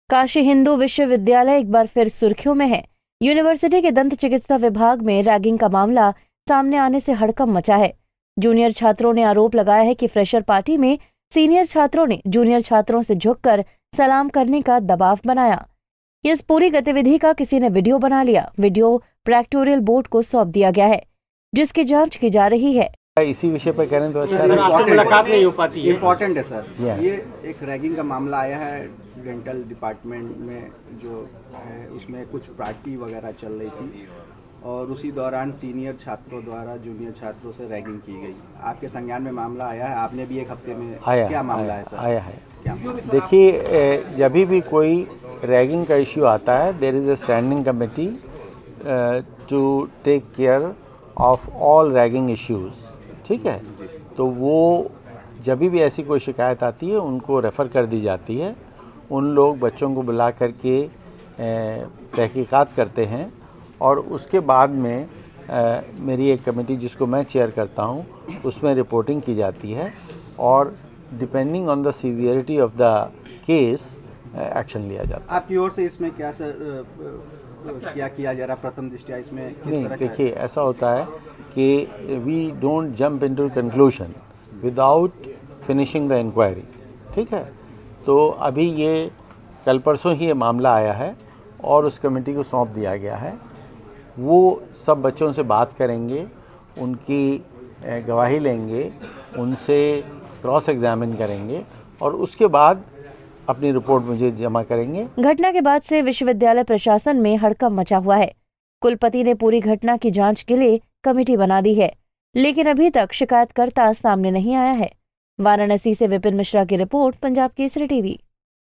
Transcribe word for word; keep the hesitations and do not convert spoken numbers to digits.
काशी हिंदू विश्वविद्यालय एक बार फिर सुर्खियों में है। यूनिवर्सिटी के दंत चिकित्सा विभाग में रैगिंग का मामला सामने आने से हड़कंप मचा है। जूनियर छात्रों ने आरोप लगाया है कि फ्रेशर पार्टी में सीनियर छात्रों ने जूनियर छात्रों से झुककर सलाम करने का दबाव बनाया। इस पूरी गतिविधि का किसी ने वीडियो बना लिया। वीडियो प्रेक्टोरियल बोर्ड को सौंप दिया गया है, जिसकी जांच की जा रही है। इसी विषय पर करें तो अच्छा है। मुलाकात नहीं हो पाती है। इम्पोर्टेंट है सर। ये एक रैगिंग का मामला आया है डेंटल डिपार्टमेंट में, जो है उसमें कुछ पार्टी वगैरह चल रही थी और उसी दौरान सीनियर छात्रों द्वारा जूनियर छात्रों से रैगिंग की गई। आपके संज्ञान में मामला आया है, आपने भी एक हफ्ते में आया, क्या मामला आया, है सर? आया है। देखिए, जब भी कोई रैगिंग का इश्यू आता है, there is a standing committee to take care of all ragging issues, ठीक है। तो वो जब भी ऐसी कोई शिकायत आती है उनको रेफ़र कर दी जाती है। उन लोग बच्चों को बुला करके तहकीकात करते हैं और उसके बाद में आ, मेरी एक कमेटी जिसको मैं चेयर करता हूँ उसमें रिपोर्टिंग की जाती है और depending on the severity of the case action लिया जाता है। आपकी ओर से इसमें क्या सर क्या किया जा रहा प्रथम दृष्टया इसमें? नहीं, देखिए, ऐसा होता है कि we don't jump into conclusion without finishing the inquiry, ठीक है। तो अभी ये कल परसों ही ये मामला आया है और उस कमेटी को सौंप दिया गया है। वो सब बच्चों से बात करेंगे, उनकी गवाही लेंगे, उनसे क्रॉस एग्जामिन करेंगे और उसके बाद अपनी रिपोर्ट मुझे जमा करेंगे। घटना के बाद से विश्वविद्यालय प्रशासन में हड़कंप मचा हुआ है। कुलपति ने पूरी घटना की जांच के लिए कमेटी बना दी है, लेकिन अभी तक शिकायतकर्ता सामने नहीं आया है। वाराणसी से विपिन मिश्रा की रिपोर्ट, पंजाब केसरी टीवी।